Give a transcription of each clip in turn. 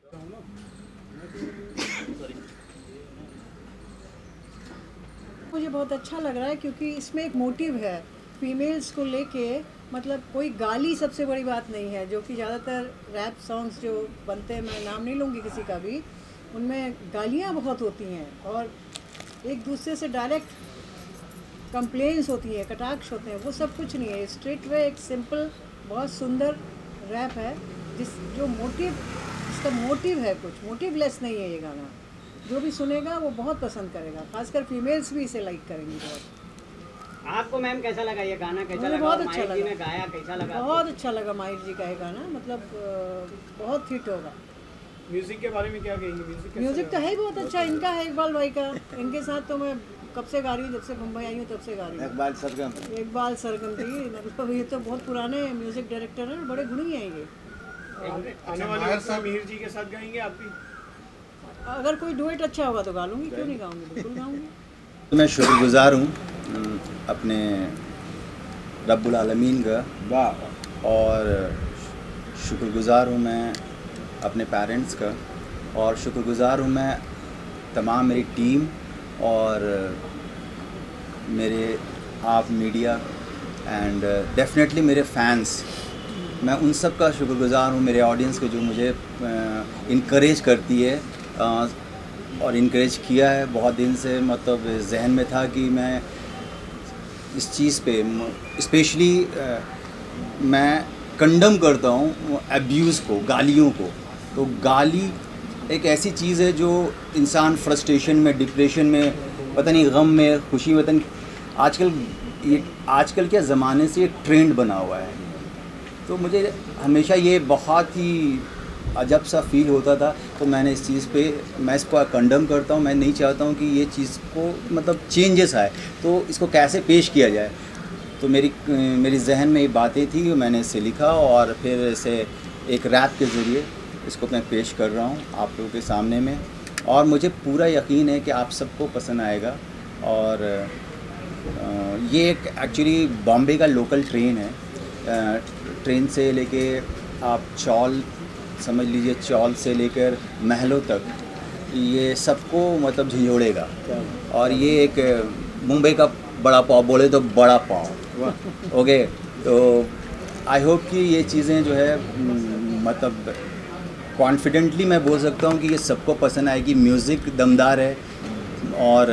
मुझे बहुत अच्छा लग रहा है क्योंकि इसमें एक मोटिव है फीमेल्स को लेके, मतलब कोई गाली सबसे बड़ी बात नहीं है, जो कि ज़्यादातर रैप सॉन्ग्स जो बनते हैं, मैं नाम नहीं लूँगी किसी का भी, उनमें गालियाँ बहुत होती हैं और एक दूसरे से डायरेक्ट कंप्लेंट्स होती हैं, कटाक्ष होते हैं। वो सब कुछ नहीं है, स्ट्रेट वे एक सिंपल बहुत सुंदर रैप है जो इसका मोटिव है, कुछ मोटिवलेस नहीं है ये गाना। जो भी सुनेगा वो बहुत पसंद करेगा, खासकर फीमेल्स भी इसे लाइक करेंगी बहुत। आपको मैम कैसा लगा ये गाना? कैसा लगा? बहुत अच्छा लगा, गाया कैसा लगा? बहुत अच्छा लगा माहिर जी का ये गाना, मतलब बहुत हिट होगा। म्यूजिक के बारे में क्या कहेंगे? म्यूजिक तो है ही बहुत अच्छा इनका है, इकबाल भाई का। इनके साथ तो मैं कब से गा रही हूँ, जब से मुंबई आई हूँ तब से गा रही हूँ। इकबाल सरगम जी, मतलब ये तो बहुत पुराने म्यूजिक डायरेक्टर हैं, बड़े गुणी हैं ये। आने वाले साल मीर जी के साथ गाएंगे आप भी? अगर कोई डुएट अच्छा होगा तो गा लूँगी, क्यों नहीं गाऊँगी, बिल्कुल गाऊँगी। तो मैं शुक्रगुज़ार हूँ अपने रब्बुल आलमीन का, और शुक्रगुज़ार हूँ मैं अपने पेरेंट्स का, और शुक्रगुज़ार हूँ मैं तमाम मेरी टीम और मेरे आप मीडिया एंड डेफिनेटली मेरे फैंस। मैं उन सब का शुक्रगुज़ार हूँ, मेरे ऑडियंस को, जो मुझे इनकरेज करती है और इनकरेज किया है बहुत दिन से। मतलब जहन में था कि मैं इस चीज़ पे स्पेशली मैं कंडम करता हूँ अब्यूज़ को, गालियों को। तो गाली एक ऐसी चीज़ है जो इंसान फ्रस्ट्रेशन में, डिप्रेशन में, पता नहीं गम में, खुशी में, पता नहीं, आजकल के ज़माने से एक ट्रेंड बना हुआ है। तो मुझे हमेशा ये बहुत ही अजब सा फील होता था, तो मैंने इस चीज़ पे, मैं इसको कंडम करता हूँ। मैं नहीं चाहता हूँ कि ये चीज़ को मतलब चेंजेस आए, तो इसको कैसे पेश किया जाए। तो मेरी जहन में ये बातें थी, मैंने इसे लिखा और फिर इसे एक रैप के ज़रिए इसको मैं पेश कर रहा हूँ आप लोगों के सामने में, और मुझे पूरा यकीन है कि आप सबको पसंद आएगा। और ये एक एक्चुअली बॉम्बे का लोकल ट्रेन है। ट्रेन से लेके आप चौल समझ लीजिए, चौल से लेकर महलों तक ये सबको मतलब झिझोड़ेगा। और ये एक मुंबई का बड़ा पाव, बोले तो बड़ा पाव। ओके, तो आई होप कि ये चीज़ें जो है मतलब कॉन्फिडेंटली मैं बोल सकता हूँ कि ये सबको पसंद आएगी। म्यूज़िक दमदार है और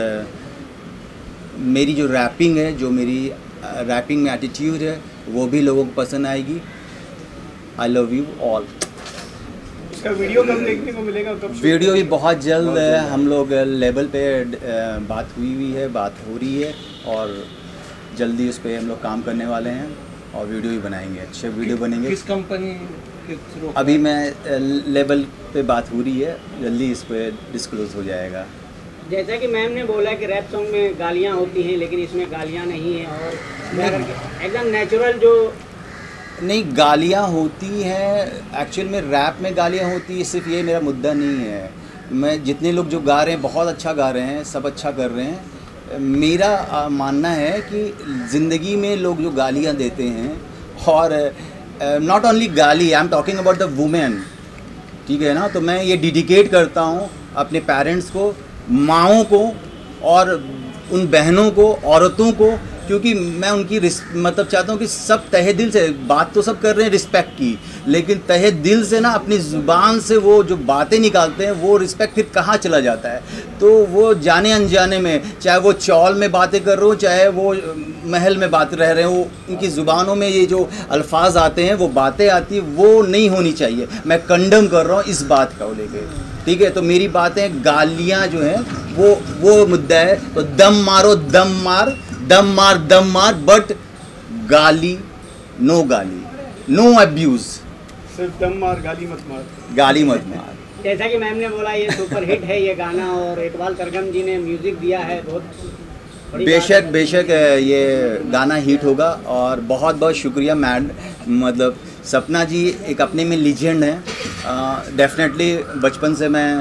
मेरी जो रैपिंग है, जो मेरी रैपिंग में एटीट्यूड है, वो भी लोगों को पसंद आएगी। I love you all. इसका वीडियो कब देखने को मिलेगा? कब? वीडियो भी बहुत जल्द है। हम लोग लेवल पे बात हुई है, बात हो रही है, और जल्दी उस पर हम लोग काम करने वाले हैं और वीडियो भी बनाएंगे, अच्छे वीडियो बनेंगे। किस कंपनी के थ्रू? अभी मैं लेवल पे बात हो रही है, जल्दी इस पर डिस्क्लोज हो जाएगा। जैसा कि मैम ने बोला कि रैप सॉन्ग में गालियाँ होती हैं, लेकिन इसमें गालियाँ नहीं हैं और एकदम नेचुरल जो नहीं, गालियाँ होती हैं एक्चुअल में, रैप में गालियाँ होती है। सिर्फ ये मेरा मुद्दा नहीं है। मैं जितने लोग जो गा रहे हैं बहुत अच्छा गा रहे हैं, सब अच्छा कर रहे हैं। मेरा मानना है कि ज़िंदगी में लोग जो गालियाँ देते हैं, और नॉट ओनली गाली, I am talking about the women, ठीक है ना। तो मैं ये डेडिकेट करता हूँ अपने पेरेंट्स को, माँओं को, और उन बहनों को, औरतों को, क्योंकि मैं उनकी मतलब चाहता हूँ कि सब तहे दिल से, बात तो सब कर रहे हैं रिस्पेक्ट की, लेकिन तहे दिल से ना अपनी ज़ुबान से वो जो बातें निकालते हैं, वो रिस्पेक्ट फिर कहाँ चला जाता है। तो वो जाने अनजाने में, चाहे वो चौल में बातें कर रहे हो, चाहे वो महल में बात रह रहे हो, उनकी ज़ुबानों में ये जो अल्फाज आते हैं, वो बातें आती, वो नहीं होनी चाहिए। मैं कंडम कर रहा हूँ इस बात का लेके, ठीक है। तो मेरी बातें, गालियाँ जो हैं वो मुद्दा है। तो दम मारो, दम मार, दम मार, दम मार, बट गाली, नो गाली, नो अब्यूज़। सिर्फ दम मार, गाली मत मार। गाली मत मार। जैसा कि मैम ने बोला, ये सुपर हिट है ये गाना, और इकबाल सरगम जी ने म्यूज़िक दिया है। बहुत बेशक बेशक ये गाना हिट होगा, और बहुत बहुत शुक्रिया मतलब सपना जी एक अपने में लीजेंड है। डेफिनेटली बचपन से मैं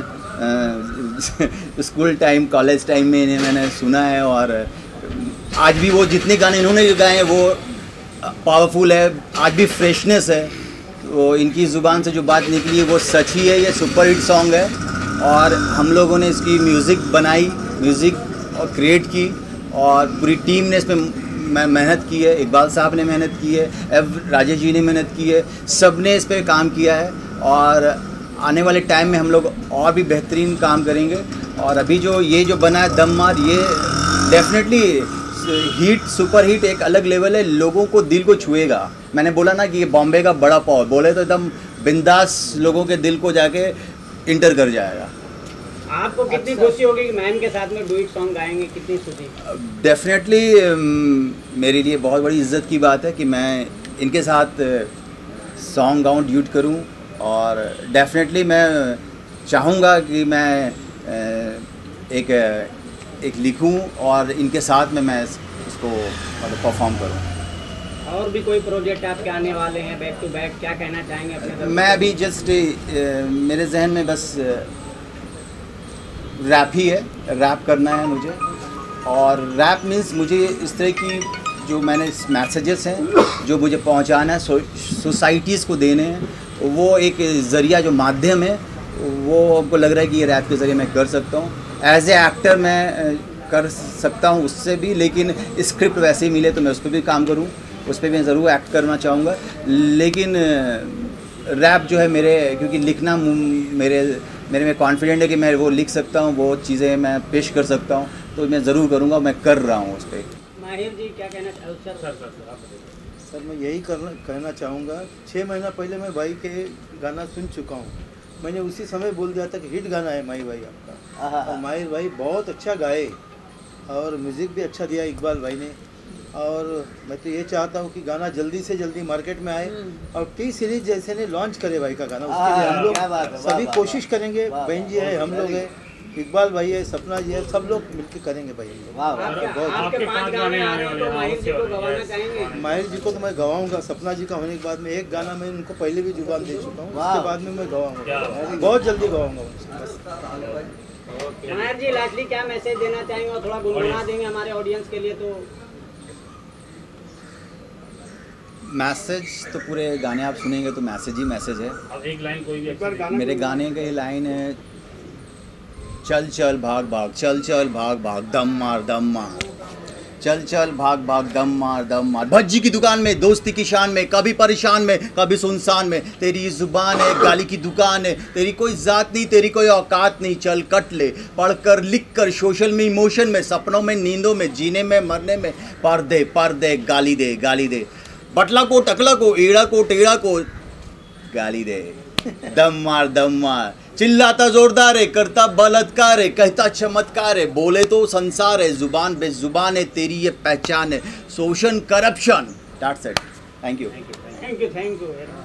स्कूल टाइम, कॉलेज टाइम में इन्हें मैंने सुना है, और आज भी वो जितने गाने इन्होंने गाए हैं वो पावरफुल है, आज भी फ्रेशनेस है। वो इनकी ज़ुबान से जो बात निकली है वो सच ही है। ये सुपर हिट सॉन्ग है और हम लोगों ने इसकी म्यूज़िक बनाई, म्यूज़िक और क्रिएट की और पूरी टीम ने इसमें मेहनत की है। इकबाल साहब ने मेहनत की है, राजेश जी ने मेहनत की है, सब ने इस पर काम किया है और आने वाले टाइम में हम लोग और भी बेहतरीन काम करेंगे। और अभी जो ये जो बना है दम मार, ये डेफिनेटली हिट, सुपर हिट एक अलग लेवल है, लोगों को दिल को छुएगा। मैंने बोला ना कि ये बॉम्बे का बड़ा पाव, बोले तो एकदम बिंदास लोगों के दिल को जाके इंटर कर जाएगा। आपको कितनी खुशी होगी कि मैम के साथ में डुएट सॉन्ग गाएंगे, कितनी खुशी? डेफिनेटली मेरे लिए बहुत बड़ी इज्जत की बात है कि मैं इनके साथ सॉन्ग गाऊँ, ड्यूट करूँ और डेफिनेटली मैं चाहूँगा कि मैं एक लिखूं और इनके साथ में मैं इसको मतलब परफॉर्म करूं। और भी कोई प्रोजेक्ट आपके आने वाले हैं बैक टू बैक, क्या कहना चाहेंगे अपने? मैं अभी जस्ट मेरे जहन में बस रैप ही है, रैप करना है मुझे। और रैप मीन्स मुझे इस तरह की जो मैंने मैसेजेस हैं जो मुझे पहुंचाना है, सोसाइटीज़ को देने हैं, वो एक ज़रिया जो माध्यम है वो हमको लग रहा है कि ये रैप के ज़रिए मैं कर सकता हूँ। एज ए एक्टर मैं कर सकता हूँ उससे भी, लेकिन स्क्रिप्ट वैसे ही मिले तो मैं उस पर भी काम करूँ, उस पर मैं ज़रूर एक्ट करना चाहूँगा। लेकिन रैप जो है मेरे, क्योंकि लिखना मेरे में कॉन्फिडेंट है कि मैं वो लिख सकता हूँ, वो चीज़ें मैं पेश कर सकता हूँ, तो मैं ज़रूर करूँगा, मैं कर रहा हूँ उस पर। माहिर जी क्या कहना चाहते? सर मैं यही कहना चाहूँगा, 6 महीना पहले मैं भाई के गाना सुन चुका हूँ। मैंने उसी समय बोल दिया था कि हिट गाना है माही भाई आपका, और माहिर भाई बहुत अच्छा गाए और म्यूज़िक भी अच्छा दिया इकबाल भाई ने। और मैं तो ये चाहता हूँ कि गाना जल्दी से जल्दी मार्केट में आए और टी सीरीज जैसे ने लॉन्च करे भाई का गाना, उसके लिए हम लोग सभी कोशिश करेंगे। बहन जी है, हम लोग है, इकबाल भाई है, सपना जी है, सब लोग मिलकर करेंगे भाई। आपके 5 गाने आ रहे हैं तो माहिर जी को गवाना चाहेंगे? माहिर जी को तो मैं गवाऊंगा। सपना जी का होने के बाद में एक गाना मैं उनको पहले भी जुबान दे चुका हूँ, उसके बाद में मैं गवाऊंगा, बहुत जल्दी गवाऊंगा उनसे। माहिर जी लास्टली क्या मैसेज देना चाहेंगे और थोड़ा गुनगुना देंगे हमारे ऑडियंस के लिए? तो मैसेज तो पूरे गाने आप सुनेंगे तो मैसेज ही मैसेज है। अब एक लाइन कोई भी मेरे गाने की लाइन है, चल चल भाग भाग, चल चल भाग भाग, दम मार दम मार, चल चल भाग भाग, दम मार दम मार। भज्जी की दुकान में, दोस्ती की शान में, कभी परेशान में कभी सुनसान में, तेरी जुबान है गाली की दुकान है, तेरी कोई जात नहीं, तेरी कोई औकात नहीं, चल कट ले, पढ़कर लिख कर, सोशल में, इमोशन में, सपनों में, नींदों में, जीने में, मरने में, पर्दे पर्दे गाली दे गाली दे, बटला को टकला को, एड़ा को टेढ़ा को गाली दे, दम मार, चिल्लाता जोरदार है, करता बलात्कार है, कहता चमत्कार है, बोले तो संसार है, जुबान बेजुबान है, तेरी ये पहचान है, शोषण corruption. That's it. Thank you.